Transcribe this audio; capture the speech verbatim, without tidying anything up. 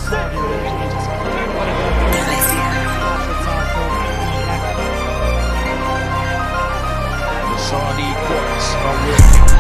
cardio usually just whatever. The Saudi courts are working.